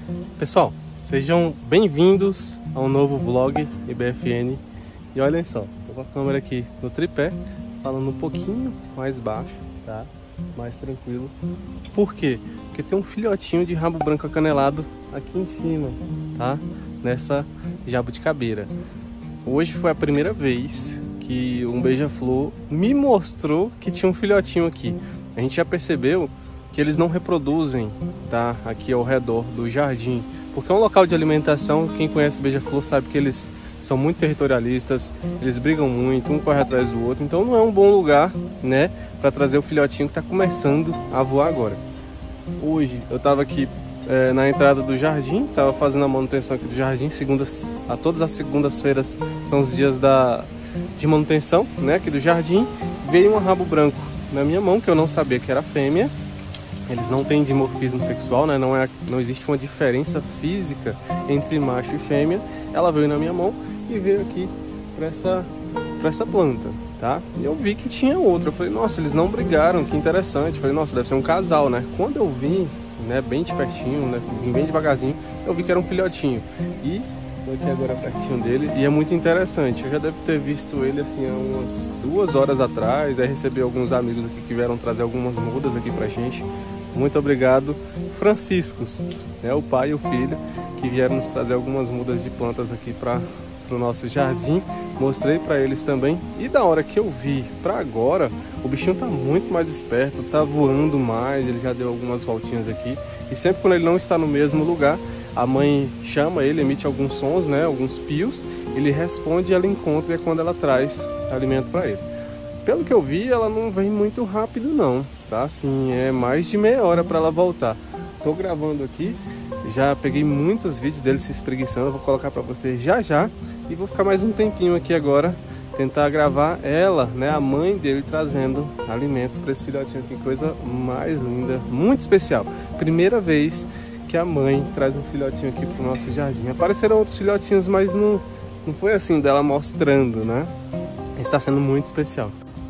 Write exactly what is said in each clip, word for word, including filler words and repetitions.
Pessoal, sejam bem-vindos ao novo vlog I B F N. E olhem só, tô com a câmera aqui no tripé, falando um pouquinho mais baixo, tá? Mais tranquilo. Por quê? Porque tem um filhotinho de rabo branco acanelado aqui em cima, tá? Nessa jabuticabeira. Hoje foi a primeira vez que um beija-flor me mostrou que tinha um filhotinho aqui. A gente já percebeu que eles não reproduzem, tá? Aqui ao redor do jardim, porque é um local de alimentação. Quem conhece beija-flor sabe que eles são muito territorialistas, eles brigam muito, um corre atrás do outro, então não é um bom lugar, né, para trazer o filhotinho que está começando a voar agora. Hoje eu estava aqui é, na entrada do jardim, estava fazendo a manutenção aqui do jardim. Segundas, a todas as segundas-feiras são os dias da, de manutenção, né, aqui do jardim. Veio um rabo branco na minha mão, que eu não sabia que era fêmea. Eles não têm dimorfismo sexual, né? Não, é, não existe uma diferença física entre macho e fêmea. Ela veio na minha mão e veio aqui para essa, para essa planta, tá? E eu vi que tinha outra. Eu falei, nossa, eles não brigaram, que interessante. Eu falei, nossa, deve ser um casal, né? Quando eu vim, né, bem de pertinho, né, vim bem devagarzinho, eu vi que era um filhotinho. E tô aqui agora pertinho dele e é muito interessante. Eu já devo ter visto ele assim há umas duas horas atrás. Aí recebi alguns amigos aqui que vieram trazer algumas mudas aqui pra gente. Muito obrigado, Franciscos, né, o pai e o filho, que vieram nos trazer algumas mudas de plantas aqui para o nosso jardim. Mostrei para eles também. E da hora que eu vi para agora, o bichinho tá muito mais esperto, tá voando mais. Ele já deu algumas voltinhas aqui. E sempre quando ele não está no mesmo lugar, a mãe chama ele, emite alguns sons, né, alguns pios. Ele responde e ela encontra, e é quando ela traz alimento para ele. Pelo que eu vi, ela não vem muito rápido não, tá? Assim, é mais de meia hora para ela voltar. Tô gravando aqui, já peguei muitos vídeos dele se espreguiçando, vou colocar para vocês já já. E vou ficar mais um tempinho aqui agora, tentar gravar ela, né, a mãe dele trazendo alimento para esse filhotinho aqui. Coisa mais linda, muito especial. Primeira vez que a mãe traz um filhotinho aqui pro nosso jardim. Apareceram outros filhotinhos, mas não, não foi assim dela mostrando, né? Está sendo muito especial.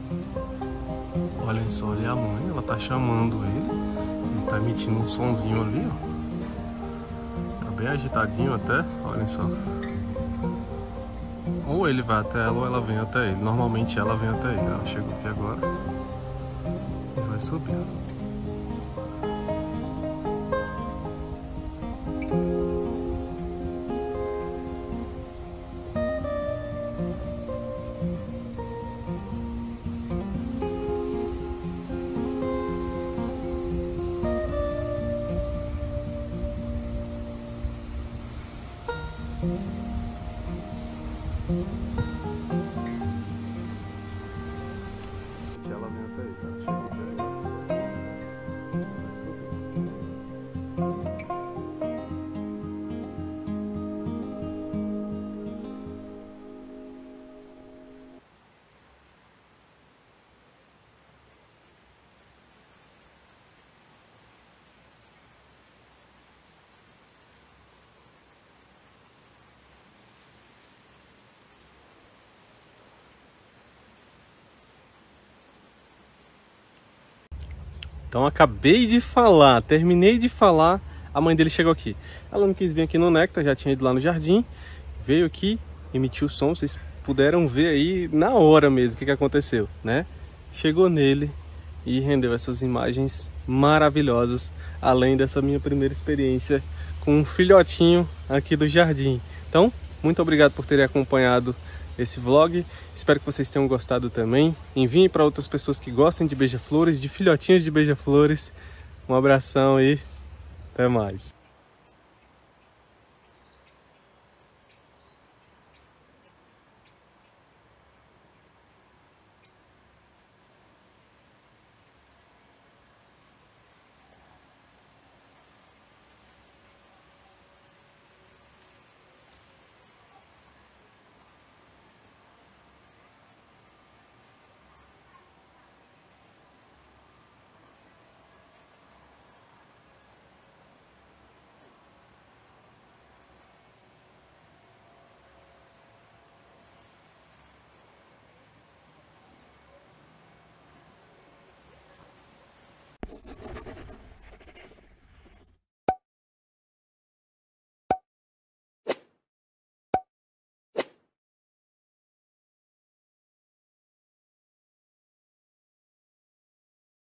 Olhem só, ali a mãe, ela tá chamando ele. Ele tá emitindo um sonzinho ali, ó. Tá bem agitadinho até, olhem só. Ou ele vai até ela ou ela vem até ele. Normalmente ela vem até ele. Ela chegou aqui agora e vai subir. Ela vem até aí, tá? Chegou aqui agora. Vai subir. Então acabei de falar, terminei de falar, a mãe dele chegou aqui. Ela não quis vir aqui no néctar, já tinha ido lá no jardim, veio aqui, emitiu o som, vocês puderam ver aí na hora mesmo o que, que aconteceu, né? Chegou nele e rendeu essas imagens maravilhosas, além dessa minha primeira experiência com um filhotinho aqui do jardim. Então, muito obrigado por terem acompanhado esse vlog, espero que vocês tenham gostado também. Enviem para outras pessoas que gostem de beija-flores, de filhotinhos de beija-flores. Um abração e até mais.